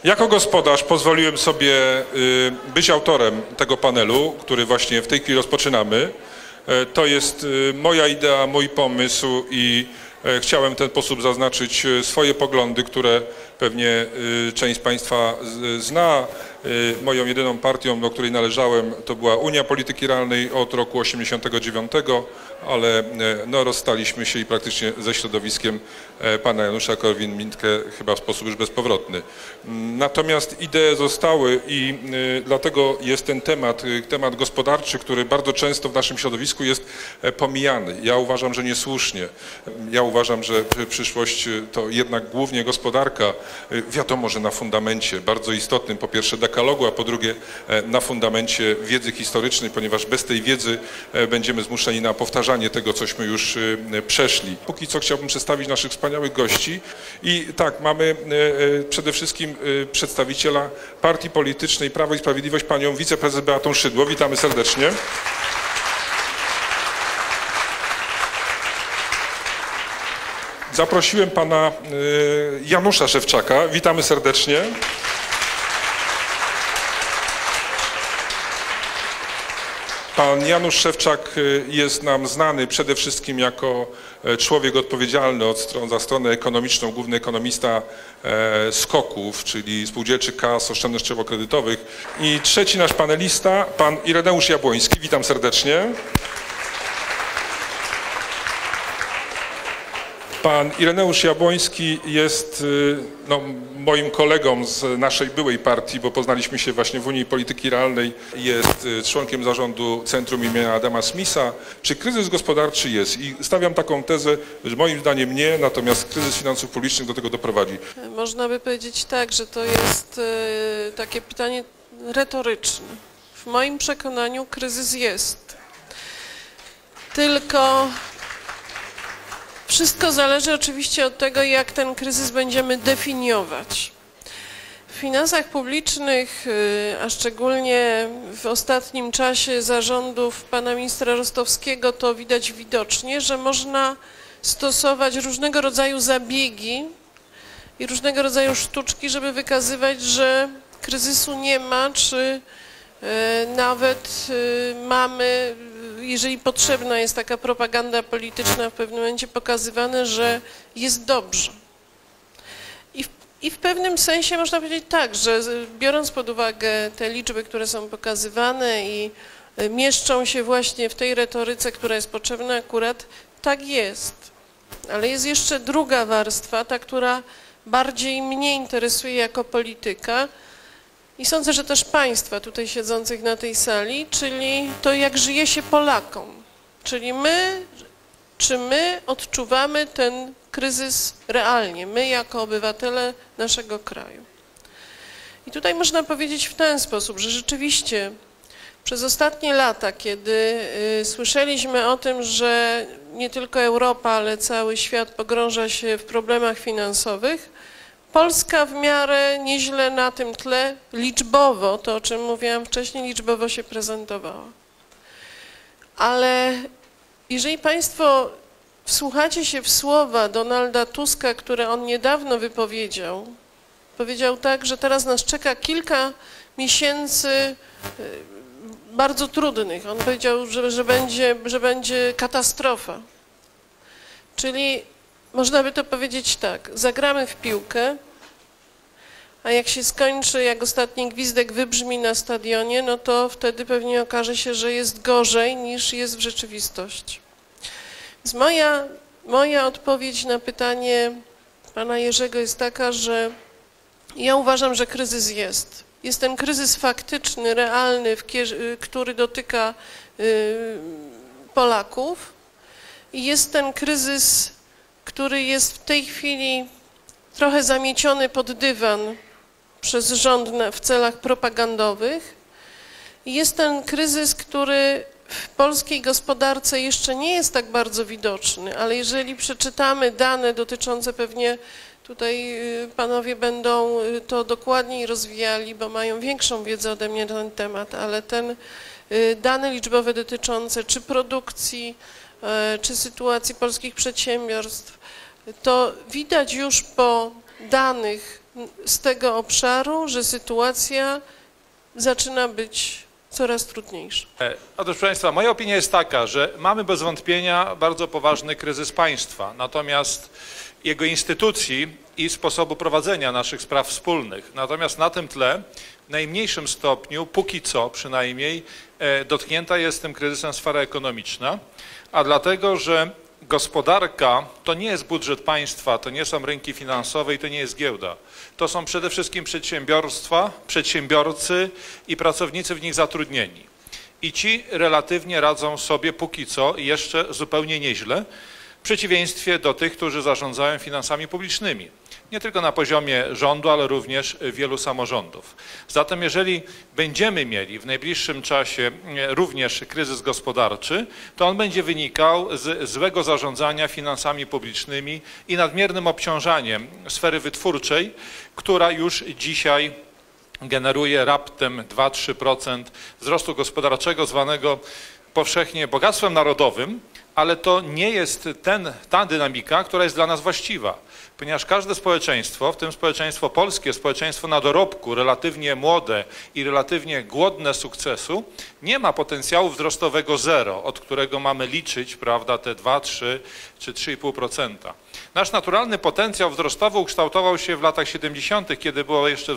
Jako gospodarz pozwoliłem sobie być autorem tego panelu, który właśnie w tej chwili rozpoczynamy. To jest moja idea, mój pomysł i chciałem w ten sposób zaznaczyć swoje poglądy, które pewnie część z Państwa zna. Moją jedyną partią, do której należałem, to była Unia Polityki Realnej od roku 1989, ale no, rozstaliśmy się i praktycznie ze środowiskiem pana Janusza Korwin-Mikke chyba w sposób już bezpowrotny. Natomiast idee zostały i dlatego jest ten temat gospodarczy, który bardzo często w naszym środowisku jest pomijany. Ja uważam, że niesłusznie. Ja uważam, że przyszłość to jednak głównie gospodarka. Wiadomo, że na fundamencie bardzo istotnym, po pierwsze dekalogu, a po drugie na fundamencie wiedzy historycznej, ponieważ bez tej wiedzy będziemy zmuszeni na powtarzanie tego, cośmy już przeszli. Póki co chciałbym przedstawić naszych wspaniałych gości i tak, mamy przede wszystkim przedstawiciela partii politycznej Prawo i Sprawiedliwość, panią wiceprezes Beatą Szydło. Witamy serdecznie. Zaprosiłem pana Janusza Szewczaka. Witamy serdecznie. Pan Janusz Szewczak jest nam znany przede wszystkim jako człowiek odpowiedzialny za stronę ekonomiczną, główny ekonomista SKOK-ów, czyli spółdzielczych kas oszczędnościowo-kredytowych. I trzeci nasz panelista, pan Ireneusz Jabłoński. Witam serdecznie. Pan Ireneusz Jabłoński jest no, moim kolegą z naszej byłej partii, bo poznaliśmy się właśnie w Unii Polityki Realnej. Jest członkiem zarządu Centrum imienia Adama Smitha. Czy kryzys gospodarczy jest? I stawiam taką tezę, że moim zdaniem nie, natomiast kryzys finansów publicznych do tego doprowadzi. Można by powiedzieć tak, że to jest takie pytanie retoryczne. W moim przekonaniu kryzys jest. Tylko wszystko zależy oczywiście od tego, jak ten kryzys będziemy definiować. W finansach publicznych, a szczególnie w ostatnim czasie zarządów pana ministra Rostowskiego, to widać widocznie, że można stosować różnego rodzaju zabiegi i różnego rodzaju sztuczki, żeby wykazywać, że kryzysu nie ma, czy nawet mamy, jeżeli potrzebna jest taka propaganda polityczna, w pewnym momencie pokazywane, że jest dobrze. I w pewnym sensie można powiedzieć tak, że biorąc pod uwagę te liczby, które są pokazywane i mieszczą się właśnie w tej retoryce, która jest potrzebna akurat, tak jest. Ale jest jeszcze druga warstwa, ta, która bardziej mnie interesuje jako polityka, i sądzę, że też państwa tutaj siedzących na tej sali, czyli to, jak żyje się Polakom. Czyli czy my odczuwamy ten kryzys realnie, my jako obywatele naszego kraju. I tutaj można powiedzieć w ten sposób, że rzeczywiście przez ostatnie lata, kiedy słyszeliśmy o tym, że nie tylko Europa, ale cały świat pogrąża się w problemach finansowych, Polska w miarę nieźle na tym tle liczbowo, to o czym mówiłam wcześniej, liczbowo się prezentowała. Ale jeżeli Państwo wsłuchacie się w słowa Donalda Tuska, które on niedawno wypowiedział, powiedział tak, że teraz nas czeka kilka miesięcy bardzo trudnych. On powiedział, że będzie katastrofa. Czyli można by to powiedzieć tak, zagramy w piłkę, a jak się skończy, jak ostatni gwizdek wybrzmi na stadionie, no to wtedy pewnie okaże się, że jest gorzej niż jest w rzeczywistości. Więc moja odpowiedź na pytanie pana Jerzego jest taka, że ja uważam, że kryzys jest. Jest ten kryzys faktyczny, realny, który dotyka Polaków i jest ten kryzys, który jest w tej chwili trochę zamieciony pod dywan przez rząd w celach propagandowych. I jest ten kryzys, który w polskiej gospodarce jeszcze nie jest tak bardzo widoczny, ale jeżeli przeczytamy dane dotyczące, pewnie tutaj panowie będą to dokładniej rozwijali, bo mają większą wiedzę ode mnie na ten temat, ale dane liczbowe dotyczące czy produkcji, czy sytuacji polskich przedsiębiorstw, to widać już po danych z tego obszaru, że sytuacja zaczyna być coraz trudniejsza? Otóż, proszę Państwa, moja opinia jest taka, że mamy bez wątpienia bardzo poważny kryzys państwa, natomiast jego instytucji i sposobu prowadzenia naszych spraw wspólnych. Natomiast na tym tle w najmniejszym stopniu, póki co przynajmniej, dotknięta jest tym kryzysem sfera ekonomiczna, a dlatego, że gospodarka to nie jest budżet państwa, to nie są rynki finansowe i to nie jest giełda. To są przede wszystkim przedsiębiorstwa, przedsiębiorcy i pracownicy w nich zatrudnieni. I ci relatywnie radzą sobie póki co jeszcze zupełnie nieźle, w przeciwieństwie do tych, którzy zarządzają finansami publicznymi. Nie tylko na poziomie rządu, ale również wielu samorządów. Zatem jeżeli będziemy mieli w najbliższym czasie również kryzys gospodarczy, to on będzie wynikał z złego zarządzania finansami publicznymi i nadmiernym obciążaniem sfery wytwórczej, która już dzisiaj generuje raptem 2–3% wzrostu gospodarczego zwanego powszechnie bogactwem narodowym, ale to nie jest ta dynamika, która jest dla nas właściwa, ponieważ każde społeczeństwo, w tym społeczeństwo polskie, społeczeństwo na dorobku, relatywnie młode i relatywnie głodne sukcesu, nie ma potencjału wzrostowego zero, od którego mamy liczyć, prawda, te 2, 3 czy 3,5%. Nasz naturalny potencjał wzrostowy ukształtował się w latach 70., kiedy było jeszcze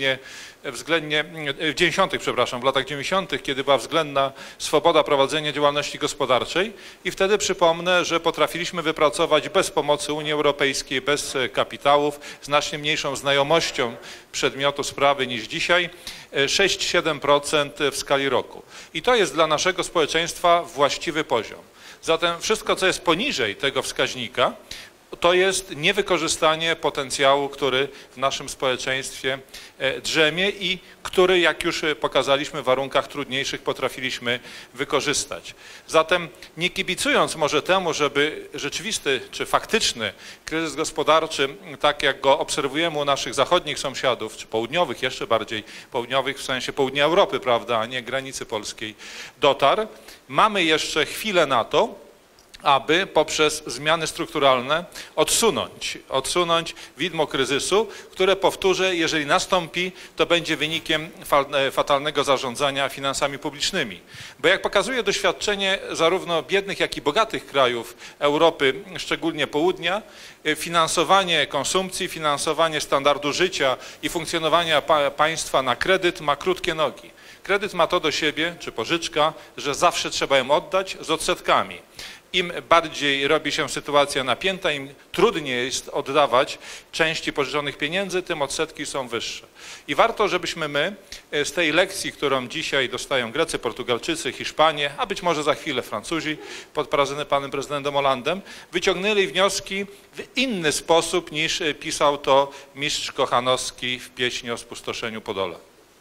w 90., przepraszam, w latach 90., kiedy była względna swoboda prowadzenia działalności gospodarczej i wtedy przypomnę, że potrafiliśmy wypracować bez pomocy Unii Europejskiej, bez kapitałów, znacznie mniejszą znajomością przedmiotu sprawy niż dzisiaj, 6–7% w skali roku. I to jest dla naszego społeczeństwa właściwy poziom. Zatem wszystko, co jest poniżej tego wskaźnika, to jest niewykorzystanie potencjału, który w naszym społeczeństwie drzemie i który, jak już pokazaliśmy, w warunkach trudniejszych potrafiliśmy wykorzystać. Zatem nie kibicując może temu, żeby rzeczywisty czy faktyczny kryzys gospodarczy, tak jak go obserwujemy u naszych zachodnich sąsiadów, czy południowych, jeszcze bardziej południowych w sensie południa Europy, prawda, a nie granicy polskiej, dotarł, mamy jeszcze chwilę na to, aby poprzez zmiany strukturalne odsunąć widmo kryzysu, które, powtórzę, jeżeli nastąpi, to będzie wynikiem fatalnego zarządzania finansami publicznymi. Bo jak pokazuje doświadczenie zarówno biednych, jak i bogatych krajów Europy, szczególnie południa, finansowanie konsumpcji, finansowanie standardu życia i funkcjonowania państwa na kredyt ma krótkie nogi. Kredyt ma to do siebie, czy pożyczka, że zawsze trzeba ją oddać z odsetkami. Im bardziej robi się sytuacja napięta, im trudniej jest oddawać części pożyczonych pieniędzy, tym odsetki są wyższe. I warto, żebyśmy my z tej lekcji, którą dzisiaj dostają Grecy, Portugalczycy, Hiszpanie, a być może za chwilę Francuzi pod panem prezydentem Hollandem, wyciągnęli wnioski w inny sposób niż pisał to mistrz Kochanowski w pieśni o spustoszeniu Podola.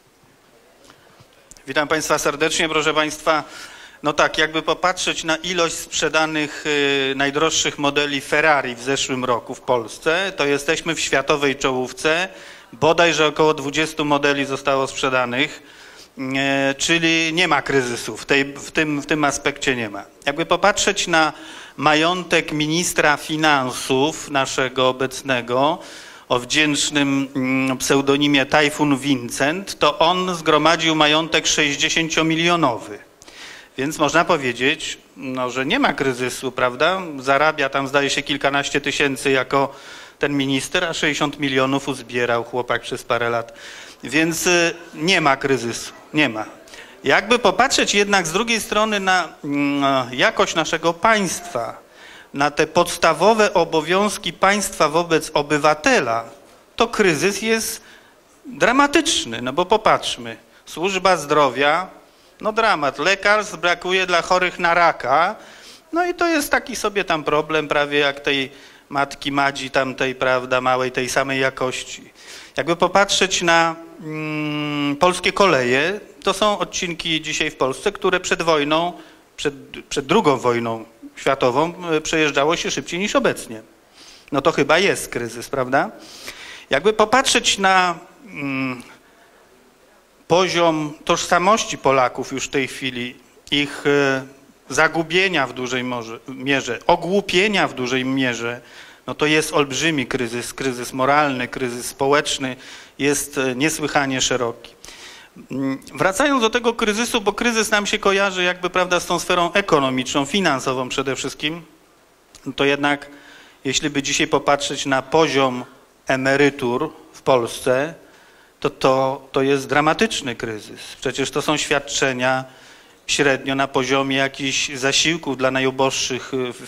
Witam Państwa serdecznie, proszę Państwa. No tak, jakby popatrzeć na ilość sprzedanych najdroższych modeli Ferrari w zeszłym roku w Polsce, to jesteśmy w światowej czołówce, bodajże około 20 modeli zostało sprzedanych, czyli nie ma kryzysu, w tym aspekcie nie ma. Jakby popatrzeć na majątek ministra finansów naszego obecnego, o wdzięcznym pseudonimie Tajfun Vincent, to on zgromadził majątek 60-milionowy. Więc można powiedzieć, no, że nie ma kryzysu, prawda? Zarabia tam, zdaje się, kilkanaście tysięcy jako ten minister, a 60 milionów uzbierał chłopak przez parę lat. Więc nie ma kryzysu, nie ma. Jakby popatrzeć jednak z drugiej strony na jakość naszego państwa, na te podstawowe obowiązki państwa wobec obywatela, to kryzys jest dramatyczny, no bo popatrzmy, służba zdrowia, no dramat, lekarstw brakuje dla chorych na raka, no i to jest taki sobie tam problem prawie jak tej matki Madzi tamtej, prawda, małej, tej samej jakości. Jakby popatrzeć na polskie koleje, to są odcinki dzisiaj w Polsce, które przed wojną, przed II wojną światową przejeżdżało się szybciej niż obecnie. No to chyba jest kryzys, prawda? Jakby popatrzeć na poziom tożsamości Polaków już w tej chwili, ich zagubienia w dużej mierze, ogłupienia w dużej mierze no to jest olbrzymi kryzys, kryzys moralny, kryzys społeczny, jest niesłychanie szeroki. Wracając do tego kryzysu, bo kryzys nam się kojarzy jakby, prawda, z tą sferą ekonomiczną, finansową przede wszystkim, to jednak jeśli by dzisiaj popatrzeć na poziom emerytur w Polsce, to jest dramatyczny kryzys. Przecież to są świadczenia średnio na poziomie jakichś zasiłków dla najuboższych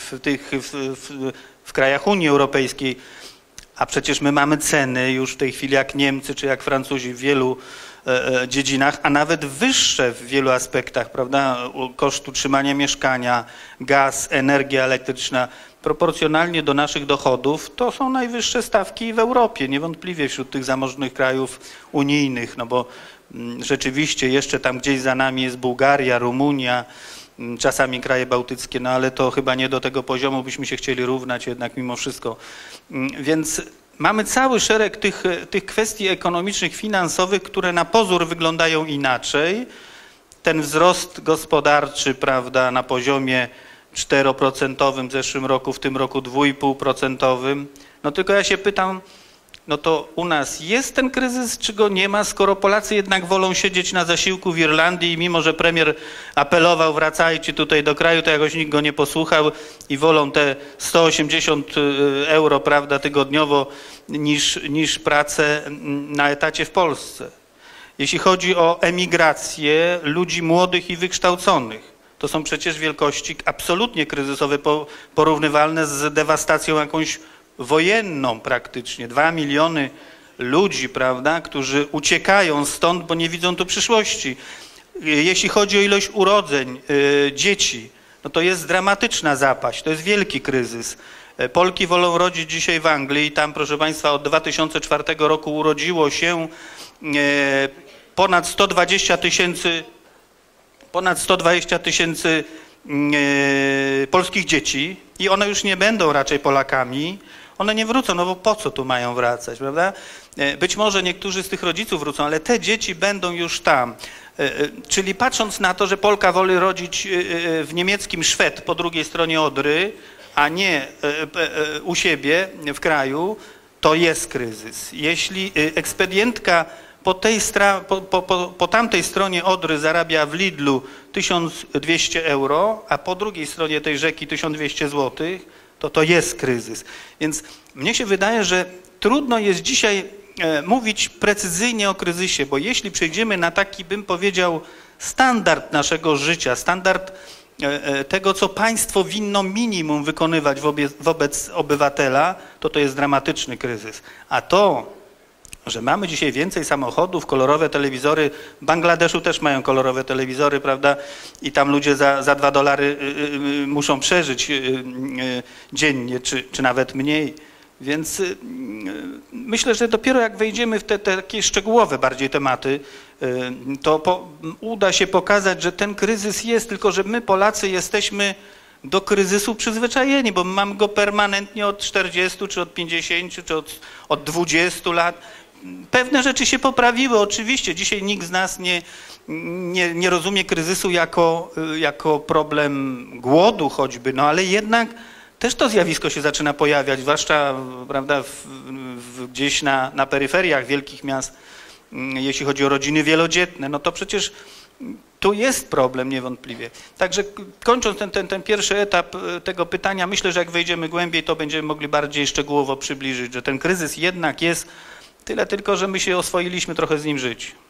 w krajach Unii Europejskiej, a przecież my mamy ceny już w tej chwili jak Niemcy czy jak Francuzi w wielu dziedzinach, a nawet wyższe w wielu aspektach, prawda, koszt utrzymania mieszkania, gaz, energia elektryczna, proporcjonalnie do naszych dochodów, to są najwyższe stawki w Europie, niewątpliwie wśród tych zamożnych krajów unijnych, no bo rzeczywiście jeszcze tam gdzieś za nami jest Bułgaria, Rumunia, czasami kraje bałtyckie, no ale to chyba nie do tego poziomu byśmy się chcieli równać jednak mimo wszystko. Więc mamy cały szereg tych kwestii ekonomicznych, finansowych, które na pozór wyglądają inaczej. Ten wzrost gospodarczy, prawda, na poziomie 4% w zeszłym roku, w tym roku 2,5%. No tylko ja się pytam, no to u nas jest ten kryzys, czy go nie ma, skoro Polacy jednak wolą siedzieć na zasiłku w Irlandii i mimo, że premier apelował, wracajcie tutaj do kraju, to jakoś nikt go nie posłuchał i wolą te 180 euro, prawda, tygodniowo niż pracę na etacie w Polsce. Jeśli chodzi o emigrację ludzi młodych i wykształconych, to są przecież wielkości absolutnie kryzysowe, porównywalne z dewastacją jakąś wojenną praktycznie. 2 miliony ludzi, prawda, którzy uciekają stąd, bo nie widzą tu przyszłości. Jeśli chodzi o ilość urodzeń dzieci, no to jest dramatyczna zapaść, to jest wielki kryzys. Polki wolą rodzić dzisiaj w Anglii i tam, proszę Państwa, od 2004 roku urodziło się ponad 120 tysięcy polskich dzieci i one już nie będą raczej Polakami, one nie wrócą, no bo po co tu mają wracać, prawda? Być może niektórzy z tych rodziców wrócą, ale te dzieci będą już tam. Czyli patrząc na to, że Polka woli rodzić w niemieckim Szwed po drugiej stronie Odry, a nie u siebie w kraju, to jest kryzys. Jeśli ekspedientka po tamtej stronie Odry zarabia w Lidlu 1200 euro, a po drugiej stronie tej rzeki 1200 zł, to jest kryzys. Więc mnie się wydaje, że trudno jest dzisiaj mówić precyzyjnie o kryzysie, bo jeśli przejdziemy na taki, bym powiedział, standard naszego życia, standard tego, co państwo winno minimum wykonywać wobec obywatela, to jest dramatyczny kryzys. A to, że mamy dzisiaj więcej samochodów, kolorowe telewizory, w Bangladeszu też mają kolorowe telewizory, prawda, i tam ludzie za $2 muszą przeżyć dziennie, czy nawet mniej. Więc myślę, że dopiero jak wejdziemy w te takie szczegółowe bardziej tematy, to uda się pokazać, że ten kryzys jest, tylko że my Polacy jesteśmy do kryzysu przyzwyczajeni, bo my mamy go permanentnie od 40, czy od 50, czy od 20 lat. Pewne rzeczy się poprawiły, oczywiście. Dzisiaj nikt z nas nie rozumie kryzysu jako problem głodu choćby, no ale jednak też to zjawisko się zaczyna pojawiać, zwłaszcza, prawda, gdzieś na peryferiach wielkich miast, jeśli chodzi o rodziny wielodzietne, no to przecież tu jest problem niewątpliwie. Także kończąc ten pierwszy etap tego pytania, myślę, że jak wejdziemy głębiej, to będziemy mogli bardziej szczegółowo przybliżyć, że ten kryzys jednak jest, tyle tylko, że my się oswoiliśmy trochę z nim żyć.